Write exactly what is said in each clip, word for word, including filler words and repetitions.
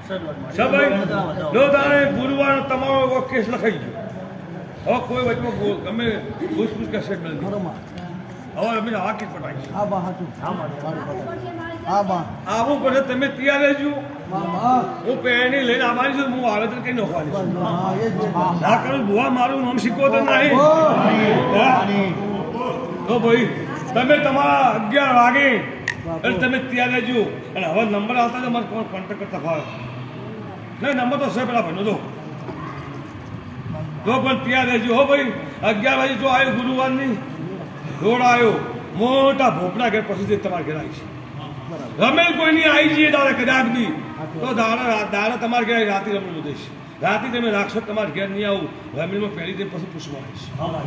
સભાઈ જો તારે ગુરુવાર તમારો કેસ લખાઈ ગયો હવે કોઈ વચમાં ગમે ઘૂસઘૂસ કશે જ નથી હવે અમે હાકી પટાઈ આવું પડે તમે તૈયાર રહેજો હું પેણી લઈને આવવાની છું હું આવેદન કઈ નોખવાની ના કરું ભુવા મારું નામ શીખવો તો નહીં તો ભાઈ તમે તમારા અગિયાર વાગે એટલે તમે તૈયાર રહેજો અને હવે નંબર આવતા તો મારે કોન્ટેક્ટ કરતા ફાવે નહીં નંબર તો છે પેલા ભાઈનો તો તો પણ તૈયાર રહેજો હો ભાઈ અગિયાર વાગે જો આવ્યો ગુરુવારની રોડ આવ્યો મોટા ભોપડા ઘેર પછી તમારે ઘેર આવી છે રમેલ કોઈની આવી જઈએ દાડે કદાચ બી તો દાડા દાડા તમારે ઘેર રાતે રમેલું દઈશ રાતે તમે રાખશો તમારે ઘેર નહીં આવું રમેલમાં પહેરી દે પછી પૂછવા આવીશ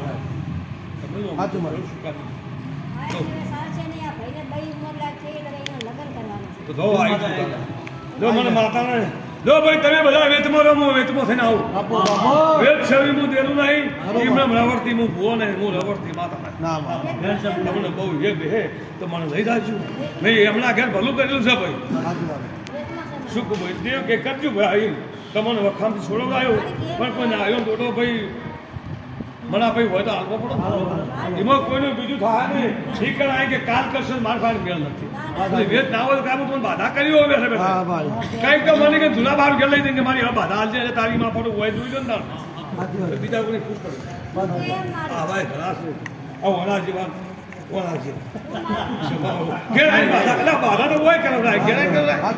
તો જો મને માતાને જો ભાઈ તમે બધા વેતમાં રમો વેતમાં થઈને આવું વેત છવી હું દેલું નહીં એમને રવડતી હું ભૂવો નહીં હું રવડતી માતા તમને બહુ એ બે તો મને લઈ જાજો મેં એમના ઘેર ભલું કરેલું છે ભાઈ શું કહું ભાઈ દેવ કે કરજો ભાઈ તમને વખાણથી છોડવાયો પણ કોઈ આવ્યો દોડો ભાઈ મને ભાઈ હોય તો હાલવો પડો એમાં કોઈનું બીજું થાય નહીં ઠીક કરાય કે કાલ કરશે માર ભાઈ મેળ નથી વેદ ના હોય કામ તમે બાધા કરી હોય કઈક તો મને કે જૂના બાર ઘેર લઈ દઈને મારી હવે બાધા હાલશે તારી માં પડું હોય જોઈ લો ને બીજા કોઈ ખુશ કરે હા ભાઈ ઘણા છે આ વણા જેવા વણા છે ઘેર આવી બાધા એટલે બાધા તો હોય કરાવડાય ઘેર કરાવડાય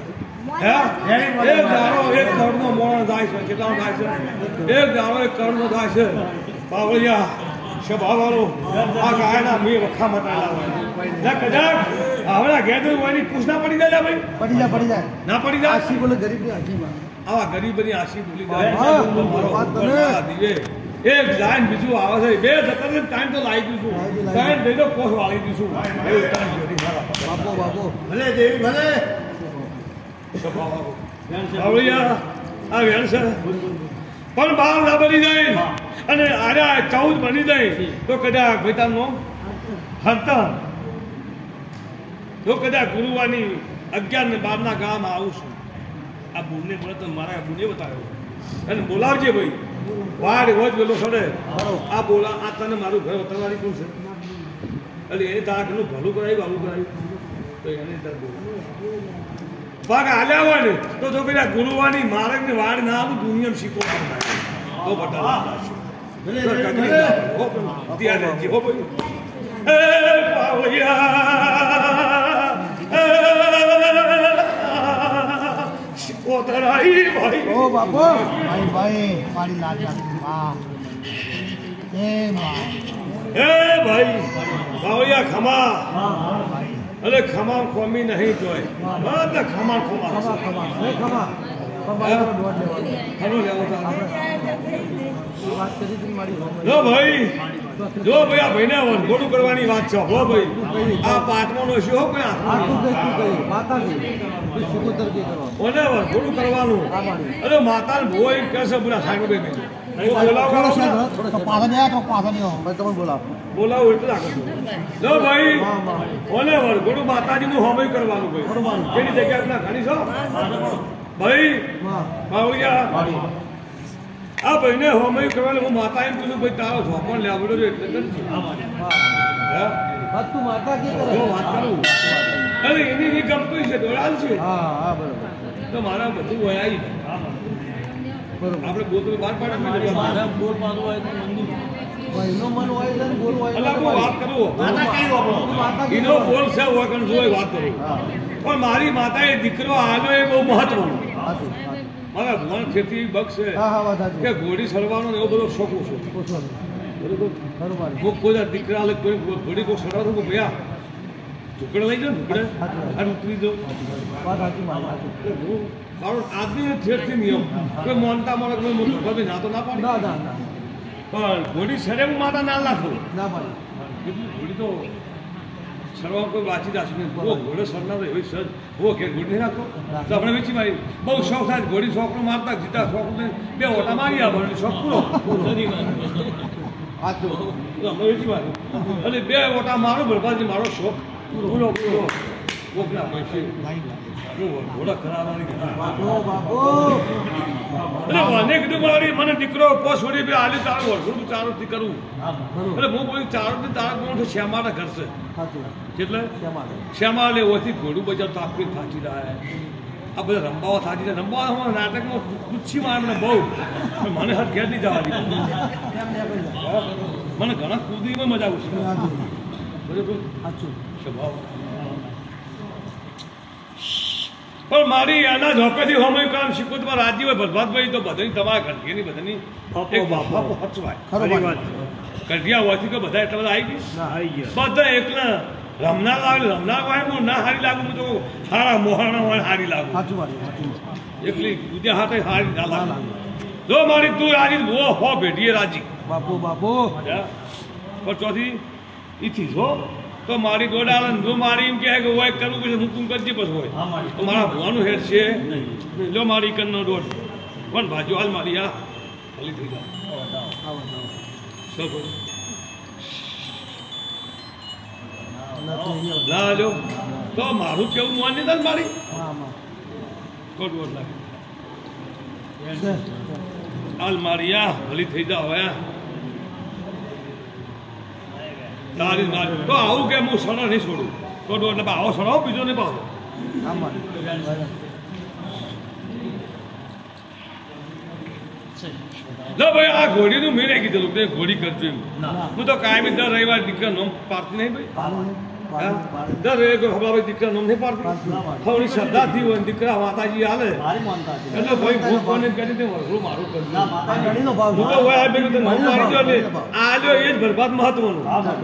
એક દાડો એક કરોડનો મોણ થાય છે કેટલાનો થાય છે એક દાડો એક કરોડનો થાય છે બાવળિયા સ્વભાવવાળો આ ગાયના મેં વખા મટાયેલા કદાચ આવડા ઘેર હોય પૂછ ના પડી જાય ભાઈ પડી જાય પડી જાય ના પડી જાય આશી બોલે ગરીબની આશીમાં આવા ગરીબની આશી બોલી જાય દીવે એક લાઈન બીજું આવે છે બે જતા ટાઈમ તો લાવી દઈશું ટાઈમ દઈ દો કોસ વાળી દઈશું એવું ટાઈમ જોડી બાપો બાપો ભલે દેવી ભલે બાવળિયા આ વેણ છે પણ બાર ના બની જાય અને આર્યા ચૌદ બની જાય તો કદાચ ભાઈતાનો હરતા જો કદાચ ગુરુવારની અગિયાર ને બાર ના ગામમાં આવું છું આ બુને બોલે તો મારા બુને બતાવ્યો અને બોલાવજે ભાઈ વાડ રોજ વેલો સડે આ બોલા આ તને મારું ઘર બતાવવાની કોણ છે એટલે એને તારા ઘરનું ભલું કરાવ્યું આવું કરાવ્યું તો એને તાર ભાગ હાલ્યા હોય ને તો જો કદાચ ગુરુવારની માર્ગ ને વાડ ના આવું દુનિયા શીખો તો બતા ત્યારે જીવો ભાઈ એ પાવળિયા શીખોતરાઈ ભાઈ ઓ બાપો ભાઈ ભાઈ મારી લાજ માં એ માં એ ભાઈ પાવળિયા ખમા અરે ખમા ખોમી નહીં જોય બધા ખમા ખમા ખમા ખમા જો ભાઈ જો ભાઈ આ ભાઈને વનઘોડું કરવાની વાત છે હો ભાઈ આ પાટવાનો શું હો કોઈ ઓને વનઘોડું કરવાનું અરે માતાને ભો એમ કહેશે બોલા સાહેબ બોલાવો એટલે લાગે જો ભાઈ ઓને વનઘોડું માતાજીનું હોમય કરવાનું ભાઈ એની જગ્યા ના ખાલી છો ભાઈ બાવળિયા આ ભાઈને હોમય કરવાનું હું માતા એમ કીધું ભાઈ તારો ઝોપણ લેવડો એટલે કરજો માતા વાત કરું અરે એની એ ગમતું છે દોડાલ છે તો મારા બધું હોય આવી આપણે બોતલ બહાર પાડે મારા બોલ પાડવો હોય તો મંદિર એનો મન હોય છે બોલ હોય વાત કરું એનો બોલ છે હોય કણ જોઈ વાત કરું પણ મારી માતા એ દીકરો આવ્યો એ બહુ મહત્વનો મારા ભગવાન ખેતી બક્ષ છે કે ઘોડી સડવાનો એવો બધો શોખ છું બરોબર કોઈ દીકરા કોઈ ઘોડી કોઈ સડવાનો ભૈયા ઢુકડે લઈ જાઓ ઢુકડે અને ઉતરી દો મારો આદમી ઠેરથી નિયમ કોઈ માનતા મારે કોઈ મોટું ના તો ના પાડી પણ ઘોડી સડે હું માતા ના નાખું ના પાડી ઘોડી તો સડવા કોઈ વાંચી જશે નહીં ઘોડે સડનાર એવી સજ હો કે ઘોડી નહીં નાખો તો આપણે વેચી મારી બહુ શોખ થાય ઘોડી શોખનો મારતા જીતા શોખ બે ઓટા મારી આવવાનો શોખ પૂરો અમે વેચી મારી અને બે ઓટા મારો બરબાદી મારો શોખ પૂરો પૂરો કોકના પૈસે ઘોડા કરાવવાની મને કીધું મારી મને દીકરો પોસોડી બે આલી તારું વળગું ચારું થી કરું એટલે હું બોલી ચારું થી તારા કોણ શ્યામાના ઘર છે એટલે શ્યામા લે ઓથી ઘોડું બજાર તાપી થાચી રહ્યા આ બધા રંબાઓ થાચી જાય રંબાઓ નાટકમાં પૂછી મારે મને બહુ મને હાથ ઘેર નહીં જવા દીધું મને ઘણા કૂદીમાં મજા આવશે બરાબર સ્વભાવ પણ મારી એના ઝોપેથી હોમય કામ શીખવું તો રાજી હોય ભરભાતભાઈ તો બધાની તમારા ઘંટીની બધાની એક બાપા હચવાય કંઠિયા હોવાથી તો બધા એટલા બધા આવી ગયા બધા એકલા રમનાર લાવે રમનાર હોય હું ના હારી લાગુ હું તો સારા મોહાણા હોય હારી લાગુ એકલી દૂધે હાથે હારી ના લાગે જો મારી તું રાજી બહુ હો ભેટીએ રાજી બાપુ બાપુ પણ ચોથી ઈથી જો તો મારી દોડાલ જો મારી એમ કહે કે હોય કરવું પછી હુકુમ કરજે પછી હોય તો મારા ભવાનું હેડ છે જો મારી કનનો દોડ પણ ભાજુ હાલ મારી આ ખાલી થઈ જાય લો તો મારું કેવું મોન નહીં થાય મારી તો દોડ લાગે હાલ મારી આ ભલી થઈ જાવ હવે તારી મારી તો આવું કે હું સડો નહીં છોડું તો એટલે આવો સડો બીજો નહીં પાડો લો ભાઈ આ ઘોડીનું મેં નહીં કીધેલું તે ઘોડી કરજો એમ હું તો કાયમી દર રવિવાર દીકરા નોમ પાડતી નહીં ભાઈ દર રવિવાર દીકરા નોમ નહીં પાડતી થોડી શ્રદ્ધાથી હોય દીકરા માતાજી હાલે એટલે ભાઈ ભૂખ કોને કરી દે વરઘોડું મારું કરજો હું તો હોય બે નોમ પાડી દો એટલે આ લ્યો એ જ બરબાદ મહત્વનું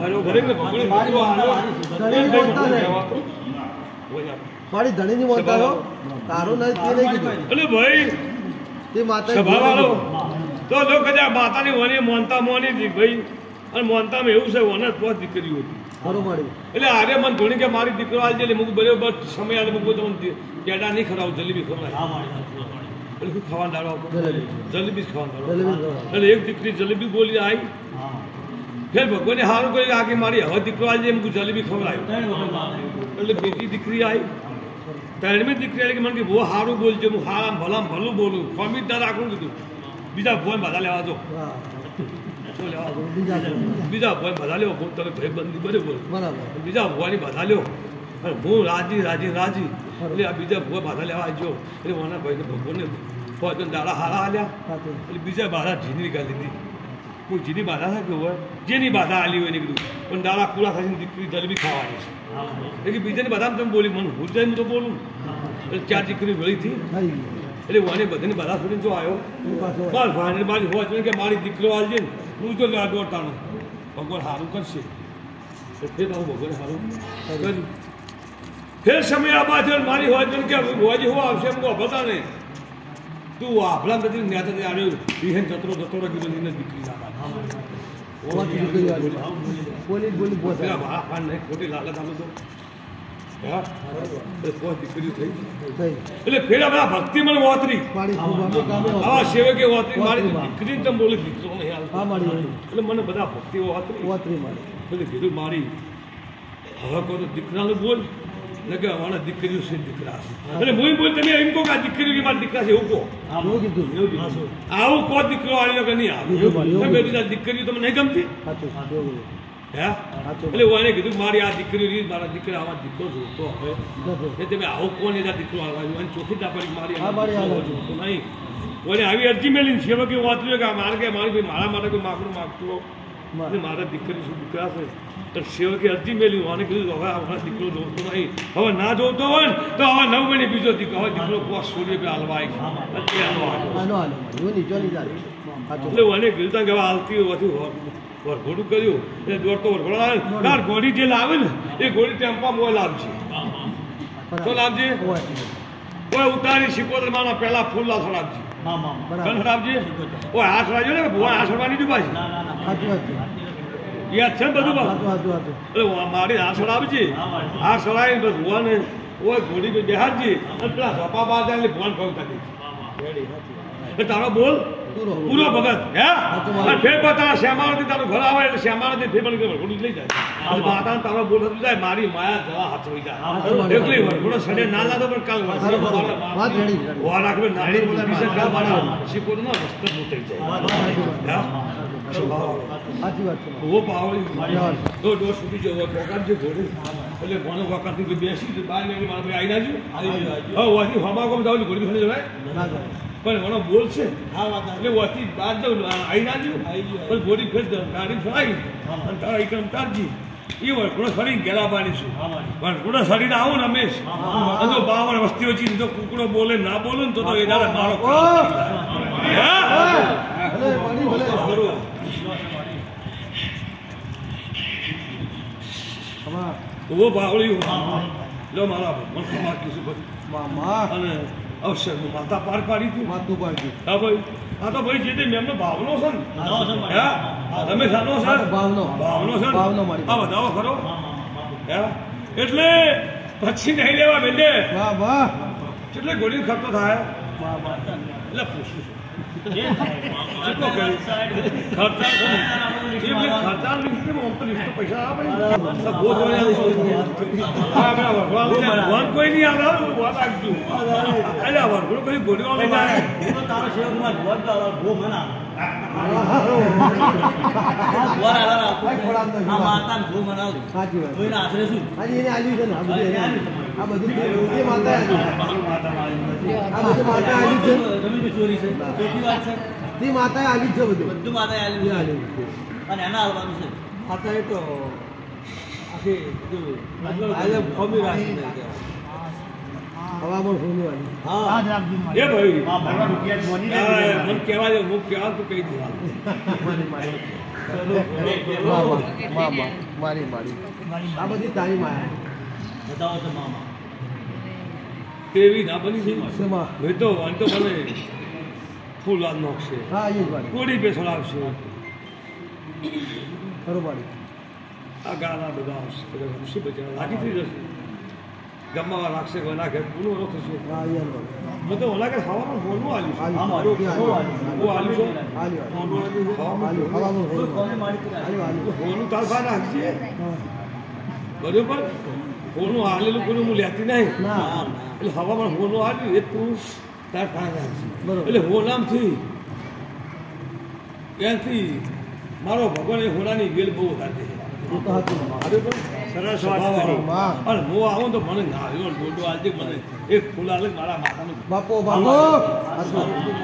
મારી ધણીની બોલતા તારું નહીં તે નહીં કીધું એટલે ભાઈ તે માતા સ્વભાવ વાળો તો જો કદાચ માતાની વની મોનતા મોની હતી ભાઈ અને મોનતામાં એવું છે વને તો દીકરીઓ હતી બરોબર એટલે આરે મને ધોણી કે મારી દીકરો આજે એટલે મૂક બરોબર સમય આવે મૂકું તો કેડા નહીં ખરાવું જલેબી ખવડાય એટલે શું ખાવાનું દાડો જલેબી જ ખાવાનું દાડો એટલે એક દીકરી જલેબી બોલી આવી ફેર ભગવાને સારું કરી આ કે મારી હવે દીકરો આજે મૂકું જલેબી ખવડાયું એટલે બીજી દીકરી આવી ત્રણમી દીકરી આવી કે મને કે બહુ સારું બોલજો હું હારામ ભલામ ભલું બોલું ફોર્મિતદાર રાખું કીધું બીજા ફોન બધા લેવા દો બીજા ભોય બધા લ્યો તમે ભાઈ બંધી બરાબર બીજા ભોવાની બધા લ્યો અને હું રાજી રાજી રાજી એટલે આ બીજા ભોય બધા લેવા આવજો એટલે મારા ભાઈને ભગવાનને ફોજન દાડા હારા હાલ્યા એટલે બીજા બાધા જીની ગાલી દીધી હું જીની બાધા થાય કે હોય જેની બાધા આલી હોય ને કીધું પણ દાડા પૂરા થઈને દીકરી જલેબી ખાવાની છે એટલે બીજાની બાધા તમે બોલી મને ભૂલ જાય તો બોલું એટલે ચાર દીકરી વળીથી એટલે વાને બધાની બાધા છોડીને જો આવ્યો બસ ભાઈને મારી હોય કે મારી દીકરો આવજે ને હું તો દોડતાનો ભગવાન સારું કરશે ફેર આવું ભગવાન સારું કર્યું ફેર સમય આ બાદ મારી હોય કે હોજી હું આવશે એમ બધા ને તું આપણા બધી નેતા આવ્યો વિહેન જતરો જતો કીધું એને દીકરી ખોટી લાલત આવું તો દીકરી થઈ એટલે ફેર બધા ભક્તિ મને વોતરી આવા સેવકે વોતરી મારી દીકરી તમે બોલે દીકરો નહીં એટલે મને બધા ભક્તિ વોતરી એટલે કીધું મારી હવે કહો તો દીકરાનું બોલ ને કે અમારા દીકરીઓ છે દીકરા એટલે હું બોલ તમે એમ કહો કે આ દીકરીઓ મારી દીકરા છે એવું કહો આવું કહો દીકરો આવ્યો કે નહીં આવ્યો દીકરીઓ તમને નહીં ગમતી હે એટલે હું એને કીધું મારી આ દીકરી મારા દીકરા આવા દીકરો જોતો હવે એ તમે આવું કોણ એના દીકરો આવવા ચોખ્ખી ના પડી મારી જોતો નહીં કોઈને આવી અરજી મેળવી છે કે વાંચ્યું કે મારે કે મારી ભાઈ મારા માટે કોઈ માગણું માગતો મારા દીકરી શું દીકરા છે તો સેવકે અરજી મેળવી મને કીધું હવે આપણા દીકરો જોતો નહીં હવે ના જોતો હોય ને તો હવે નવ મહિને બીજો દીકરો હવે દીકરો પોસ છોડીએ હાલવા એટલે મને કીધું કે હવે હાલતી હોવાથી વરઘોડું કર્યું એ દોડતો વરઘોડો આવે તાર ઘોડી જે લાવે ને એ ઘોડી ટેમ્પા મોય લાવશે તો લાવજે કોઈ ઉતારી શીખોતર માના પહેલા ફૂલ લાવ સડાવજી સડાવજી ઓય હાથ સડાવજો ને ભુવા હાથ સડવાની જ પાછી યાદ છે ને બધું એટલે મારી હાથ સડાવજી હાથ સડાવી બસ ભુવાને ઓય ઘોડી બેહાડજી અને પેલા સોપા બાદ એટલે ભુવાને ફોન કરી દે તારો બોલ પૂરો. પૂરો ભગત હે સાચું મારું. અને ફેર પાતા શ્યામાળાથી તારું ઘર આવે એટલે શ્યામાળાથી ફેર બની ગયો લઈ જાય અને માતાને તારો બોલ થતું જાય મારી માયા જવા હાથ હોઈ સાચું મારું. જાય એકલી વરઘોડો સડે ના લાદો પણ કાલ બરાબર. વાત રેડી. વા રાખવે નાની મોટી છે કાલ મારા શીખોનો રસ્તો મોટી જાય હે સાચી વાત છે. ઓ પાવળી દો દો સુધી જવો વખત જે ઘોડે એટલે કોનો વખત થી બેસી બહાર નીકળી મારા ભાઈ આવી નાજો હા વાથી હમા કોમ જાવ ઘોડી ખોલી જવાય ના જાય. પણ મને બોલ છે એટલે વાથી બહાર જાવ આવી નાજો પણ ઘોડી ફેર ગાડી ફરાઈ અને તારા એકમ તારજી એ વળકુડો ફરી ગેલા બાની છું વળકુડો ફરીને આવું ને રમેશ અને જો બાવન વસ્તી વચ્ચે તો કુકડો બોલે ના બોલે ને તો તો એ દાદા મારો ભલે પાણી ભલે. અમાર ઓ બાવળી લો મારા મન ખમા કીધું બધું મામા અને અવસર માતા પાર પાડી તું માતું પાડ્યું. હા ભાઈ આ તો ભાઈ જે તે મેમનો ભાવનો છે ને હા તમે સાનો સર ભાવનો. ભાવનો છે ભાવનો મારી. આ બતાવો ખરો હે એટલે પછી નહીં લેવા બેને વાહ વાહ. કેટલે ગોળી ખર્ચો થાય વાહ વાહ. એટલે પૂછું છું કેટલો કરી ખર્ચા ખર્ચા લિસ્ટ પૈસા આપે બહુ ભગવાન કોઈ નહીં આવે વાત આપજો એટલે વરઘોડો પછી ગોળીઓ લઈ જાય સાચી વાત. આજે એને આવ્યું છે ને આ બધું એને આવ્યું. આ બધું તે માતાએ આવ્યું. આ બધું માતાએ આવ્યું છે. તે માતાએ આવ્યું છે બધું. બધું માતા એ આવ્યું છે. અને એના હાલવાનું છે માતા એ તો આખી આજે ખોમી રાખી દે છે. હવામાં ખોમી વાળી. એ ભાઈ મને કહેવા દે હું કહેવા તું કહી દઉં મામા મામા મારી મારી આ બધી તારી માયા. બતાવો તો મામા તેવી ના બની છે શેમાં? મેં તો વાંધો મને ફૂલ આ નાખશે હા એ જ વાળી. કોડી બેસડાવશે ખરું પાડી. આ ગાના બધા આવશે બધા ખુશી બચાવ લાગી થઈ જશે ગમવા રાખશે કોઈ ના ઘેર પૂરું રોક થશે હા એ જ વાળી. મેં તો ઓલા કે ખાવાનું બોલવું આલ્યું છે આલ્યું. મારું આલ્યું. હું આલ્યું છું આલ્યું. ખાવાનું આલ્યું. હવામાં ખોમી. કોને મારી કરી આલ્યું આલ્યું. હોનું તાર બહાર રાખજે હા. બરોબર હોનું હાલેલું કોઈ હું લેતી નહીં ના એટલે હવામાં હોનું આવ્યું એ તું તાર ટાંગ રાખજે બરોબર. એટલે હોનામથી ત્યાંથી મારો ભગવાન એ હોનાની વેલ બહુ વધારે છે એ તો હતું. બરોબર સરસ સ્વભાવવાળો. વાહ. અને હું આવું તો મને નાળિયો ડોડો આજે મને એક ફૂલ આલે મારા માતાનું બાપો બાપો હાચું.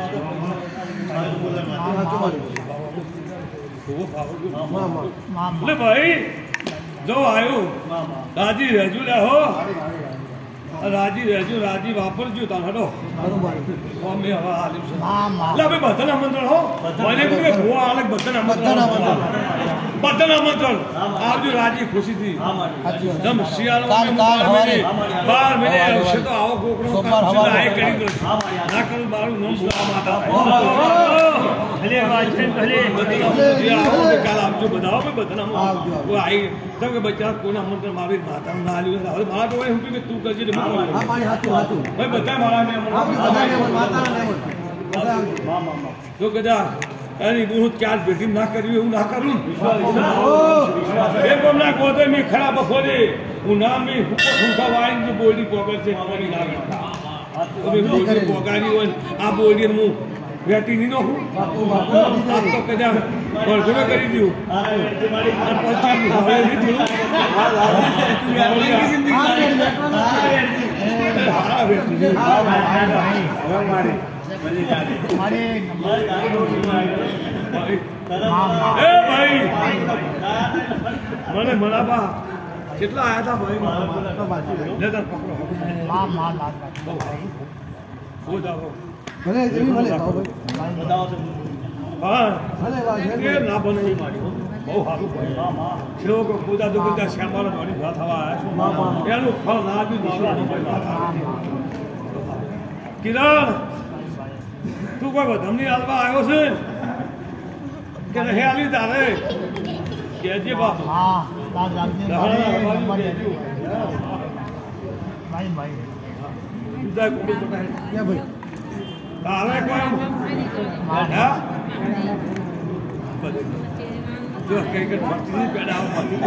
હાચું મારી. બહુ ભાવ મામા એટલે ભાઈ જો આવ્યું રાજી રહેજો લે હો રાજી રહેજો રાજી વાપરજો તાર હડો ખરું પાડી. અમે હવે હાલ્યું છે એટલે હવે બધાને આમંત્રણ હો મને કહ્યું કે ભુવા અલગ બધાને બધાને આમંત્રણ આમંત્રણ. બધાને આમંત્રણ આવજો રાજી ખુશીથી સાચી વાત. જમ શિયાળામાં કાલ- કાલ બાર મહિને હવારે. બાર મહિને આવશે તો આવો કોકડો સોમવાર કામ હવારે. સિવાય કરી દો ના કરું મારું નામ ભુવા માતા ભલે વાત છે ભલે જે આવો કે કાલ આવજો બધા આવો બધાને આવજો, આવજો. હું આવી કેમ કે બચ્ચા કોઈને આમંત્રણ મારી માતાનું ના આલ્યું હવે મારા તો એવું કે તું કરજે એટલે હું કરું. હા પાણી હાચું હાચું. ભાઈ બધા મારા મેં આપણી બધાને મન, માતાને મન. બધા આવજો. જો કદાચ એની હું ચાર ભેટી ના કર્યું એવું ના કરું એ કોમ ના કહો તો મેં ખરા બફોરે હું ના મેં હુંકા વાળી બોલી પોગર છે મારી ના ગણતા તમે બોલી પોગાડી હોય ને આ બોલી હું વેટી ની નોખું બાપો બાપો આ તો કદાચ વળઘોડો કરી દઉં અને પછી હવે નહીં એ ભાઈ મને મનાબા કેટલા આયા હતા ભાઈ લે તાર પકડો બહુ સારું. બહુ જાઓ. ભલે એવી ભલે ભાવ ભાઈ. બતાવો તો હા ભલે વાત એ છે. ના બને એ મારી બહુ સારું ભાઈ જેવો કે પૂજા તો બધા શ્યામાળા મારી વાત થવા આવ્યા છું એનું ફળ ના આપ્યું મારું કિરણ તું કોઈ વધમની હાલમાં આવ્યો છે કે નહીં આવી તારે કહેજે બાપ જુદા કુટુંબ ક્યાં ભાઈ? તારે કોઈ હા જો કઈ કઈ ભક્તિ પેડા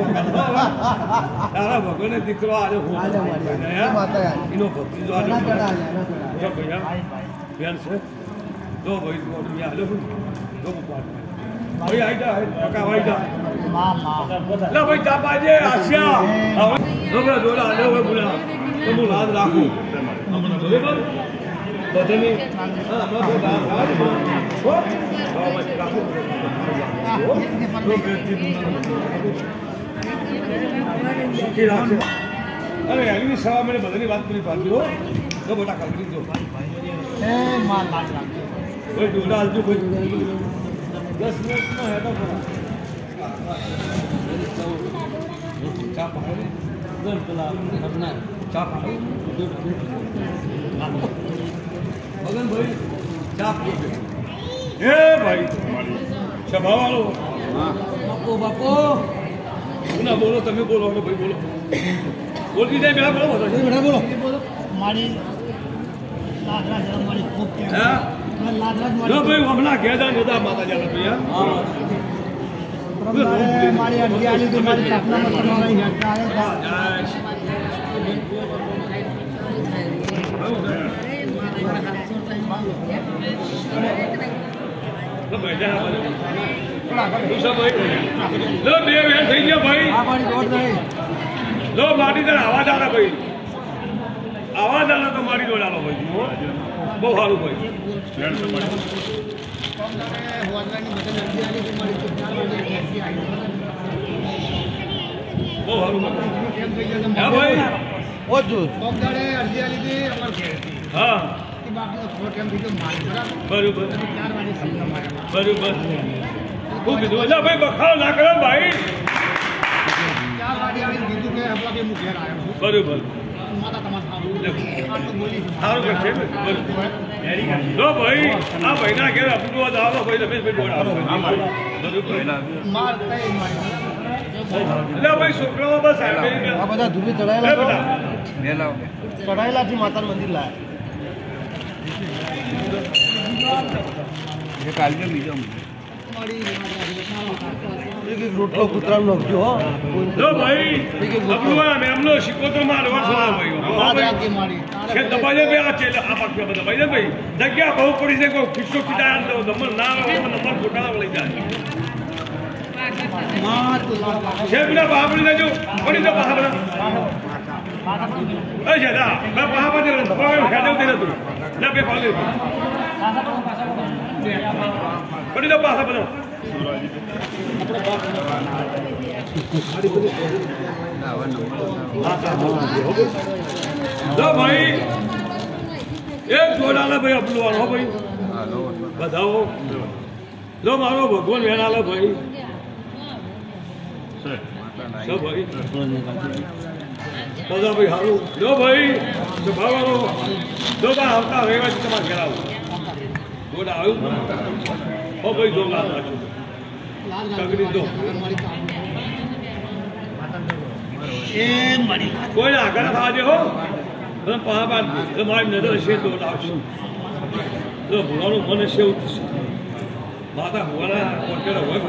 તારા ભગવાને દીકરો આજે હું એનો ભક્તિ જો આજે જો ભૈયા બેન છે જો ભાઈ તું હાલો જો ભાઈ આઈ જા કાકા ભાઈ જા લા ભાઈ જા બાજે આશા હવે દોડા લે હવે બોલા તો હું લાદ રાખું અમને બરોબર બધાની હા હમણાં તો ગામ આજ હો બાબા રાખું અરે આગલી સવા મને બધાની વાત કરી પાછી હો તો મોટા કાગડી જો એ માર લાગ રાખજો કોઈ દોડા હાલજો કોઈ દસ મિનિટનો હેડો કરો ચા પાડી ગણ પેલા સપના ચા પાડી મગન ભાઈ ચા પીઓ એ ભાઈ સભાવાળો બાપો બાપો ના બોલો તમે બોલો હવે ભાઈ બોલો બોલતી જાય પેલા બોલો બેટા બોલો મારી લાડરા જરા મારી ખૂબ કે હા લાડરા જો ભાઈ હમણાં ઘેડા નતા માતા જાના ભૈયા મારી અડિયાલી તો મારી સપનામાં તમારા હેઠા આવ્યા લો બે વેન થઈ ગયા ભાઈ આ મારી દોડ નહીં લો મારી તને આવાજ આના ભાઈ આવાજ આના તો મારી દોડ આલો ભાઈ બહુ સારું ભાઈ બહુ સારું હા ભાઈ ઓછું હા બરોબર બરોબર ખૂબ કીધું અલ્યા ભાઈ બખાડો ના કરો ભાઈ બરોબર સારું કરશે જો ભાઈ આ ભાઈના ઘેર અપડું આવો ભાઈ રમેશભાઈ જોડાવો એટલે ભાઈ છોકરાઓ બસ આ બધા ધૂળી ચડાયેલા ચડાયેલા થી માતાનું મંદિર લાયા રોટલો કૂતરા નાખજો હો જો ભાઈ અપડું એમનો સિકોતર માં વર્ષ ભાઈ છે દબાજે બે આ ચેલા આ પાક બધા ભાઈ ભાઈ જગ્યા બહુ પડી છે કોઈ ખિસ્સો પીટાય તો દમન ના આવે નંબર ફોટા લઈ જાય છે બિના બાપડી લેજો પડી તો બાપડા એ જદા બે બાપા દે બાપા ખાડે દે તું ના બે પાલે પડી તો બાપા બનો લો ભાઈ એક જોડાલા ભાઈ અપલવાનો ભાઈ બધાઓ લો મારો ભગવાન વેણાલો ભાઈ લો ભાઈ બધા ભાઈ હારું લો ભાઈ ભાવવાનો જો બા આવતા રહેવાથી તમારે ઘેર આવો જોડા આવ્યું હો ભાઈ જો તગડી દો કોઈ આગળ થવા હો તમે પહાબાદ મારી નજર છે તો લાવશે તો ભગવાનું મને છે માતા ભગવાના કોન્ટેર હોય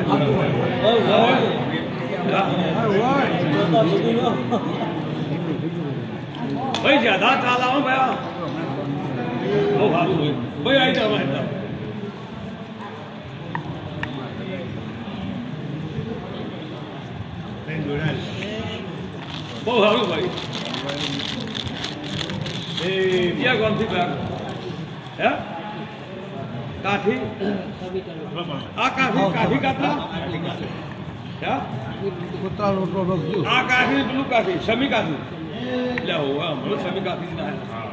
ભાઈ જ્યાદા ચાલ આવો ભાઈ બહુ સારું હોય ભાઈ આવી જાવ બહુ સારું ભાઈ એ ક્યાં ગામથી ભાઈ હે કાઠી આ કાઠી કાઠી કાતરા કૂતરા રોટલો નાખજો આ કાઠી પેલું કાઠી સમી કાઠી લે હોવા મને સમી કાઠી ના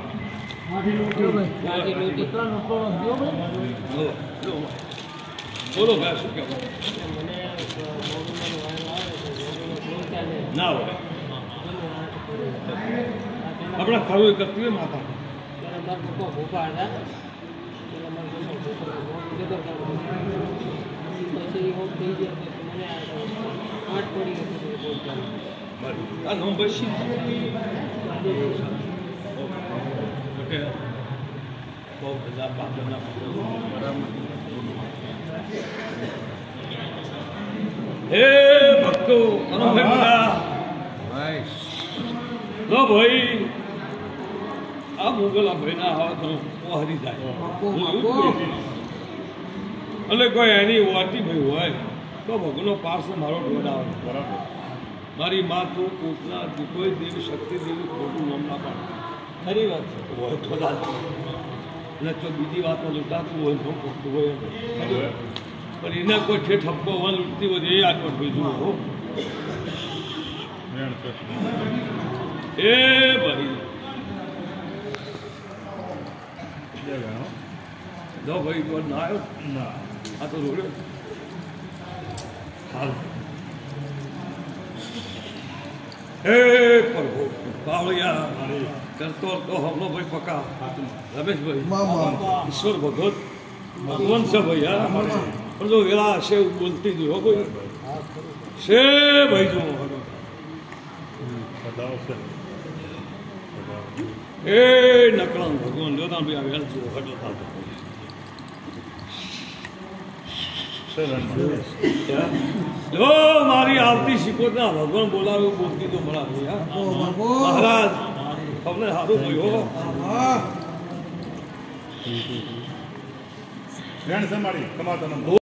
બોલો ભાઈ શું કહેવું ના હોય આપણે ખરું એકત્રીસ માતા આ નંબર શી बहुत हजार बात करना पड़ता हे भक्तो अनु भाई बता ભાઈ लो भाई આ મુગલા ભાઈ ના આવે તો હરી જાય બાપુ બાપુ એટલે કોઈ એની વાતી ભાઈ હોય તો ભગનો પાસ મારો ઢોડાવે બરાબર મારી માં તો કોકના કોઈ દેવી શક્તિ દેવી ખોટું નામ ના પાડે ખરી વાત છે હોય તો દાદા એટલે તો બીજી વાતો લૂંટાતું હોય તો ખોટું હોય પણ એના કોઈ ઠે ઠપકો હોય લૂંટતી હોય એ યાદ પર બીજું હો એ ભાઈ જો ભાઈ તો ના આવ્યો ના આ તો રોડ્યો હાલ हे प्रभु बावलिया करतो तो हम लोग भाई पका रमेश भाई મામા ईश्वर भगवत भगवान से भैया पर जो वेला से बोलती जो हो कोई से भाई जो ए नकलन भगवान जो ना भी आगे जो हटो था जो मारी आरती शिको ना भगवान बोला वो बोलती तो बड़ा भैया બાપુ महाराज हमने हारू भयो હા રેણ છે મારી કમાતો નંબર